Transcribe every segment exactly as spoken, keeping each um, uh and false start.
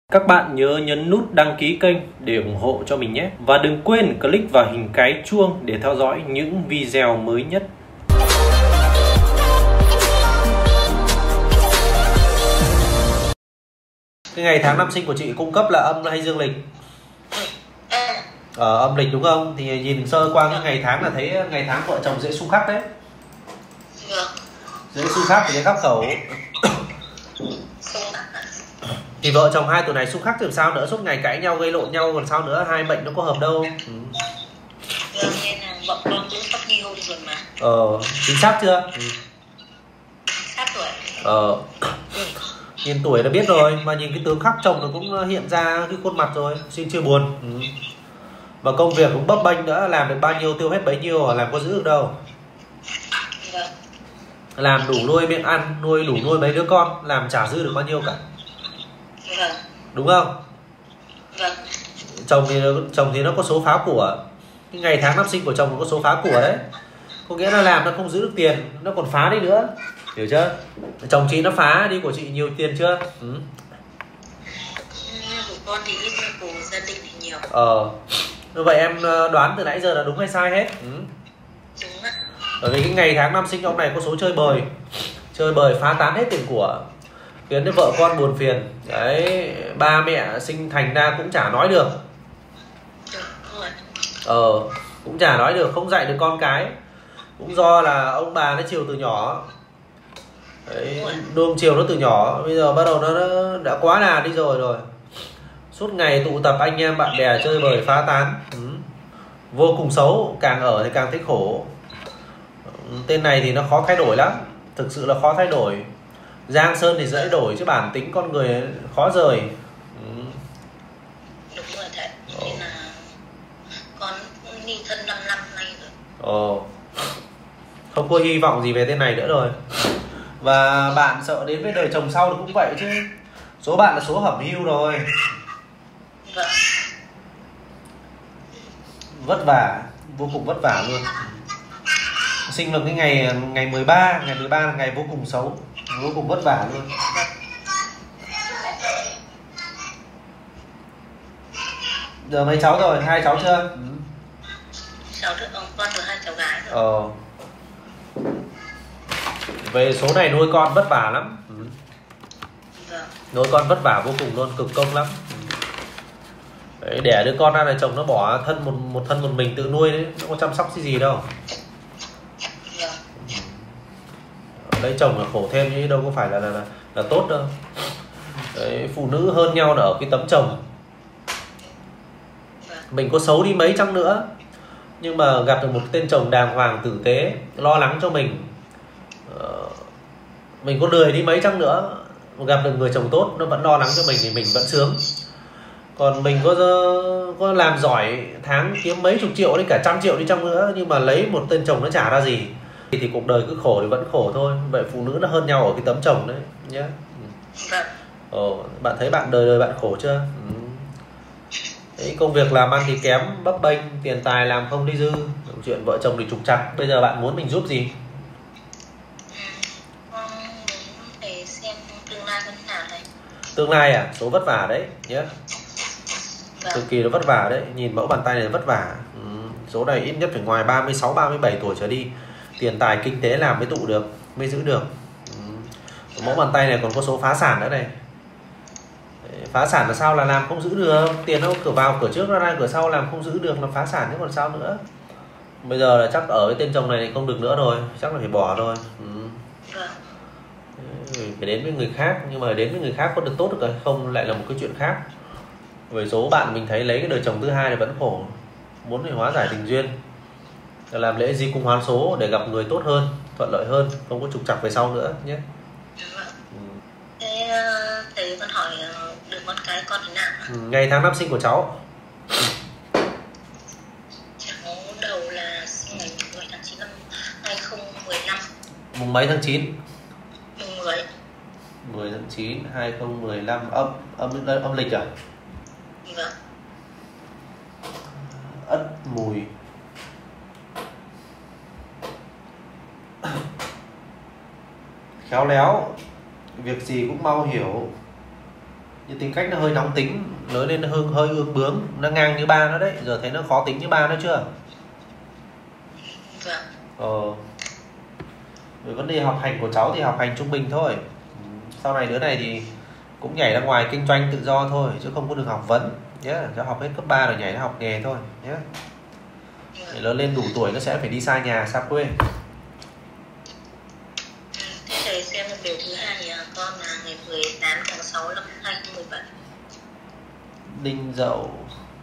Các bạn nhớ nhấn nút đăng ký kênh để ủng hộ cho mình nhé. Và đừng quên click vào hình cái chuông để theo dõi những video mới nhất. Cái ngày tháng năm sinh của chị cung cấp là âm hay dương lịch? Ờ, âm lịch đúng không? Thì nhìn sơ qua cái ngày tháng là thấy ngày tháng vợ chồng dễ xung khắc đấy. Dễ xung khắc thì cái khắc khẩu. Thì vợ chồng hai tuổi này xung khắc thì làm sao nữa, suốt ngày cãi nhau gây lộn nhau còn sao nữa, hai bệnh nó có hợp đâu. Ừ. Ờ, chính xác chưa? Ừ. Sát tuổi. Ờ, nhìn tuổi là biết rồi, mà nhìn cái tướng khắc chồng nó cũng hiện ra cái khuôn mặt rồi, xin chia buồn. Ừ. Và công việc cũng bấp bênh nữa, làm được bao nhiêu tiêu hết bấy nhiêu, làm có giữ được đâu. Vâng. Làm đủ nuôi miệng ăn, nuôi đủ nuôi mấy đứa con, làm chả dư được bao nhiêu cả. Vâng. Đúng không? Vâng. Chồng thì chồng thì nó có số phá của. Cái ngày tháng năm sinh của chồng có số phá của đấy. Có nghĩa là làm nó không giữ được tiền, nó còn phá đi nữa. Hiểu chưa? Chồng chị nó phá đi của chị nhiều tiền chưa? Ừ. Của con thì ít, của gia đình thì nhiều. Ờ. Như vậy em đoán từ nãy giờ là đúng hay sai hết? Ừ. Đúng ạ. Bởi vì cái ngày tháng năm sinh ông này có số chơi bời. Chơi bời phá tán hết tiền của, khiến cho vợ con buồn phiền. Đấy, ba mẹ sinh thành ra cũng chả nói được. Đúng rồi. Ờ, cũng chả nói được, không dạy được con cái. Cũng do là ông bà nó chiều từ nhỏ. Đấy, nuông chiều nó từ nhỏ, bây giờ bắt đầu nó, nó đã quá là đi rồi rồi. Suốt ngày tụ tập anh em bạn bè chơi bời phá tán. Ừ. Vô cùng xấu, càng ở thì càng thấy khổ. Tên này thì nó khó thay đổi lắm, thực sự là khó thay đổi. Giang sơn thì dễ đổi chứ bản tính con người khó rời. Ừ. Đúng rồi thầy. Nên là con đi thân năm năm nay rồi. Ồ. Không có hy vọng gì về tên này nữa rồi. Và bạn sợ đến với đời chồng sau cũng vậy chứ. Số bạn là số hẩm hưu rồi. Vâng. Vất vả, vô cùng vất vả luôn. Sinh vào cái ngày ngày mười ba, ngày mười ba là ngày vô cùng xấu, vô cùng vất vả luôn. Giờ mấy cháu rồi, hai cháu chưa? Ừ. Cháu được ông con được hai cháu gái rồi. Ờ. Về số này nuôi con vất vả lắm. Ừ. Vâng. Nuôi con vất vả vô cùng luôn, cực công lắm. Đấy, đẻ đứa con ra là chồng nó bỏ thân một một thân một mình tự nuôi đấy, nó có chăm sóc gì gì đâu. Vâng. Lấy chồng là khổ thêm chứ đâu có phải là là, là, là tốt đâu. Đấy, phụ nữ hơn nhau là ở cái tấm chồng. Vâng. Mình có xấu đi mấy chăng nữa, nhưng mà gặp được một tên chồng đàng hoàng tử tế, lo lắng cho mình. Ờ, mình có lười đi mấy chăng nữa, gặp được người chồng tốt nó vẫn lo lắng cho mình thì mình vẫn sướng. Còn mình có có làm giỏi tháng kiếm mấy chục triệu đến cả trăm triệu đi chăng nữa, nhưng mà lấy một tên chồng nó chả ra gì thì, thì cuộc đời cứ khổ thì vẫn khổ thôi. Vậy phụ nữ nó hơn nhau ở cái tấm chồng đấy nhé. Vâng. Ồ, bạn thấy bạn đời đời bạn khổ chưa? Ừ. Đấy, công việc làm ăn thì kém bấp bênh, tiền tài làm không đi dư, chuyện vợ chồng thì trục trặc. Bây giờ bạn muốn mình giúp gì? Con để xem tương lai như thế nào này. Tương lai à? Số vất vả đấy nhé. Vâng. Cực kỳ nó vất vả đấy, nhìn mẫu bàn tay này vất vả. Ừ. Số này ít nhất phải ngoài ba mươi sáu, ba mươi bảy tuổi trở đi. Tiền tài kinh tế làm mới tụ được, mới giữ được. Ừ. Mẫu bàn tay này còn có số phá sản nữa này. Phá sản là sao? Là làm không giữ được. Tiền nó cửa vào cửa trước nó ra cửa sau, làm không giữ được là phá sản chứ còn sao nữa. Bây giờ là chắc ở cái tên chồng này không được nữa rồi, chắc là phải bỏ rồi. Ừ. Vâng. Phải đến với người khác, nhưng mà đến với người khác có được tốt được rồi không lại là một cái chuyện khác. Với số bạn mình thấy lấy cái đời chồng thứ hai này vẫn khổ, muốn để hóa giải tình duyên, làm lễ di cung hoán số để gặp người tốt hơn, thuận lợi hơn, không có trục trặc về sau nữa nhé. Vâng. Ừ. Thế thầy con hỏi được con cái con thế nào? Ừ. Ngày tháng năm sinh của cháu? Cháu đầu là sinh ngày mười tháng chín năm hai không một năm. Mùng mấy tháng chín? Mùng mười. mười tháng chín hai không một năm, âm âm âm lịch à? Vâng. Ất Mùi. Khéo léo, việc gì cũng mau hiểu, Nhưng tính cách nó hơi nóng tính, lớn lên nó hơi, hơi ương bướng, nó ngang như ba nó đấy, giờ thấy nó khó tính như ba nó chưa? Vâng. Ờ. Về vấn đề học hành của cháu thì học hành trung bình thôi. Sau này đứa này thì cũng nhảy ra ngoài kinh doanh tự do thôi, chứ không có được học vấn nhé. Cháu học hết cấp ba rồi nhảy ra học nghề thôi nhé. Để lớn lên đủ tuổi nó sẽ phải đi xa nhà, xa quê. Thế thầy xem một điều thứ hai, con là ngày mười tám tháng sáu năm hai nghìn không trăm mười bảy. Đinh Dậu.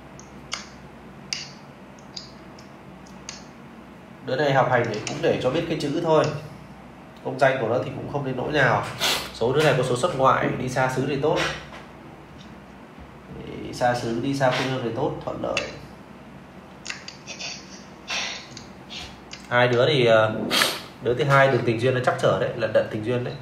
Đứa này học hành thì cũng để cho biết cái chữ thôi. Công danh của nó thì cũng không đến nỗi nào. Số đứa này có số xuất ngoại, đi xa xứ thì tốt. Đi xa xứ, đi xa quê hương thì tốt, thuận lợi. Hai đứa thì đứa thứ hai đường tình duyên nó chắc trở đấy, là đận tình duyên đấy.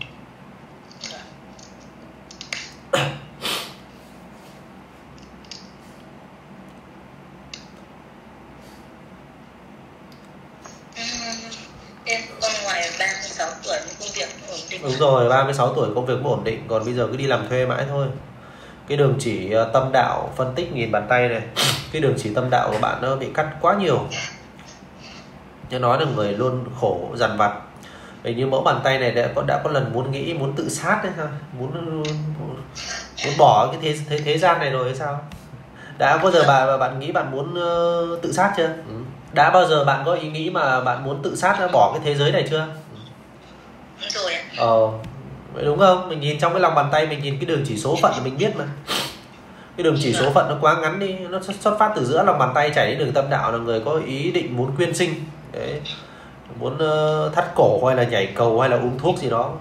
Em con ngoài ba mươi sáu tuổi công việc ổn định. Đúng rồi, ba mươi sáu tuổi công việc cũng ổn định, còn bây giờ cứ đi làm thuê mãi thôi. Cái đường chỉ tâm đạo, phân tích nhìn bàn tay này, cái đường chỉ tâm đạo của bạn nó bị cắt quá nhiều. Như nói là người luôn khổ dằn vặt. Vì như mẫu bàn tay này đã có đã có lần muốn nghĩ muốn tự sát đấy sao? Muốn muốn bỏ cái thế thế, thế gian này rồi hay sao? Đã bao giờ bạn bạn nghĩ bạn muốn uh, tự sát chưa? Ừ. Đã bao giờ bạn có ý nghĩ mà bạn muốn tự sát bỏ cái thế giới này chưa? Rồi ạ. Ờ, đúng không? Mình nhìn trong cái lòng bàn tay, mình nhìn cái đường chỉ số phận là mình biết mà. Cái đường chỉ số phận nó quá ngắn đi, nó xuất phát từ giữa lòng bàn tay chảy đến đường tâm đạo là người có ý định muốn quyên sinh. Đấy. Muốn uh, thắt cổ hay là nhảy cầu hay là uống thuốc gì đó.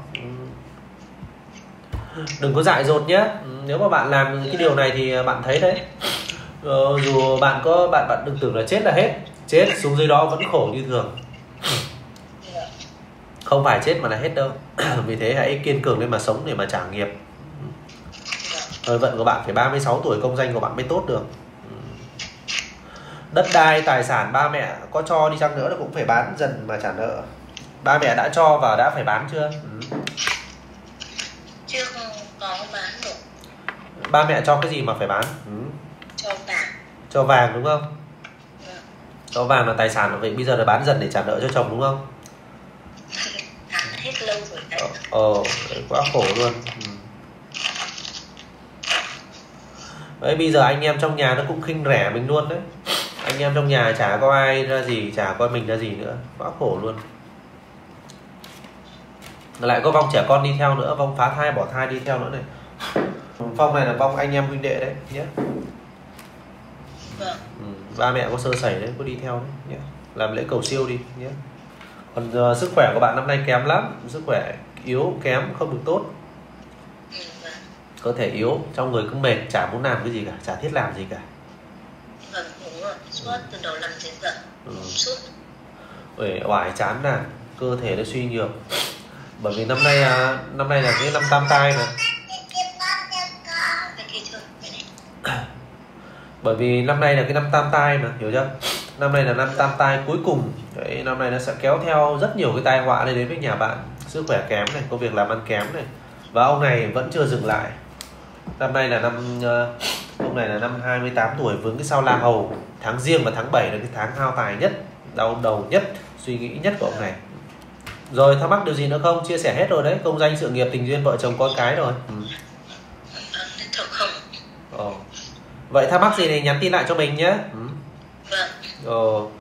Đừng có dại dột nhé. Nếu mà bạn làm cái điều này thì bạn thấy đấy. Ờ, dù bạn có bạn bạn đừng tưởng là chết là hết, chết xuống dưới đó vẫn khổ như thường. Không phải chết mà là hết đâu. Vì thế hãy kiên cường lên mà sống để mà trả nghiệp. Thời vận của bạn phải ba mươi sáu tuổi công danh của bạn mới tốt được. Đất đai, tài sản ba mẹ có cho đi chăng nữa nó cũng phải bán dần mà trả nợ. Ba mẹ đã cho và đã phải bán chưa? Ừ. Chưa có bán được. Ba mẹ cho cái gì mà phải bán? Ừ. Cho vàng. Cho vàng đúng không? Ừ. Cho vàng là tài sản, vậy bây giờ là bán dần để trả nợ cho chồng đúng không? Bán hết lâu rồi đấy. Ờ, quá khổ luôn. Ừ. Đấy, bây giờ anh em trong nhà nó cũng khinh rẻ mình luôn đấy. Anh em trong nhà chả có ai ra gì, chả coi mình ra gì nữa, quá khổ luôn. Lại có vong trẻ con đi theo nữa, vong phá thai bỏ thai đi theo nữa này. Vong này là vong anh em huynh đệ đấy nhé. Vâng. Ừ, ba mẹ có sơ sẩy đấy, có đi theo đấy nhé. Làm lễ cầu siêu đi nhé. Còn uh, sức khỏe của bạn năm nay kém lắm, sức khỏe yếu kém, không được tốt. Ừ, vâng. Cơ thể yếu, trong người cứ mệt, chả muốn làm cái gì cả, chả thiết làm gì cả. Vâng, đúng rồi, suốt từ đầu năm đến giờ. Ừ. Suốt. Uể oải chán nản, cơ thể nó suy nhược. Bởi vì năm nay à, năm nay là cái năm tam tai mà. Bởi vì năm nay là cái năm tam tai mà, hiểu chưa? Năm nay là năm tam tai cuối cùng. Đấy, năm nay nó sẽ kéo theo rất nhiều cái tai họa đến với nhà bạn. Sức khỏe kém này, công việc làm ăn kém này. Và ông này vẫn chưa dừng lại. Năm nay là năm uh, ông này là năm hai mươi tám tuổi, vướng cái sao la hầu. Tháng Giêng và tháng bảy là cái tháng hao tài nhất, đau đầu nhất, suy nghĩ nhất của ông này. Rồi thắc mắc điều gì nữa không? Chia sẻ hết rồi đấy, công danh sự nghiệp tình duyên vợ chồng con cái rồi. Ừ. Thật không? Ồ. Vậy thắc mắc gì thì nhắn tin lại cho mình nhé. Ừ. Vâng. Ồ.